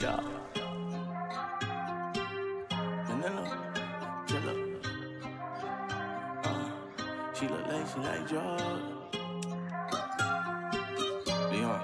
Yeah. Vanilla, chill up. She look like she like drugs. Leon.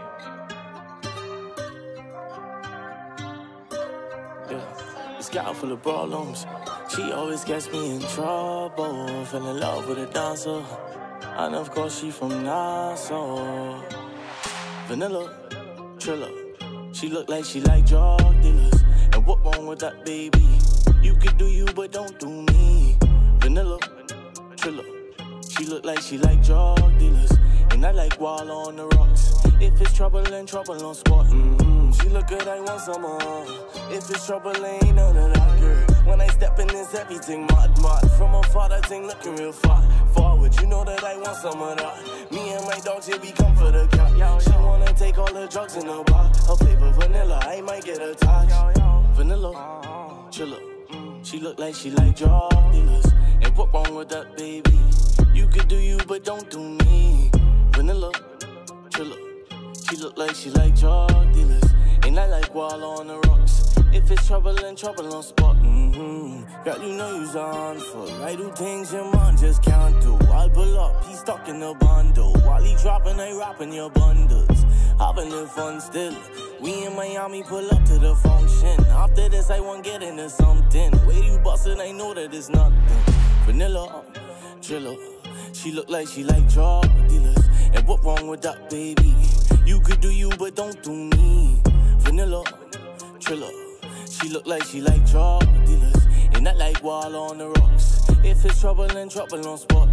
Yeah. This gal full of problems. She always gets me in trouble. Fell in love with a dancer. And of course she from Nassau. Vanilla, Triller. She look like she like drug dealers. And what wrong with that, baby? You could do you, but don't do me. Vanilla, Triller. She look like she like drug dealers. And I like Wall on the rocks. If it's trouble, then trouble on spot. She look good, I want some more. If it's trouble, ain't none of that, girl. When I step in, it's everything mad. From afar, that thing looking real far. Forward, you know that I want some of that. Me and my dogs, here we come for the cat. She wanna take all the drugs in the bar. Her flavor vanilla, I might get a touch. Vanilla, chiller. She look like she like drug dealers. And what wrong with that, baby? You could do you, but don't do me. Vanilla, chiller. She look like she like drug dealers. And I like Wall on the rocks. If it's trouble, then trouble on spot. Girl, you know you's on full. I do things your man just can't do. I'll pull up, he's stuck in the bundle. While he dropping, I rapping your bundles. Having the fun still. We in Miami, pull up to the function. After this, I won't get into something. Way you bustin', I know that it's nothing. Vanilla, Triller. She look like she like drug dealers. And what wrong with that, baby? You could do you, but don't do me. Vanilla, Triller. She look like she like drug dealers. And I like Wall on the rocks. If it's trouble, then trouble on spot.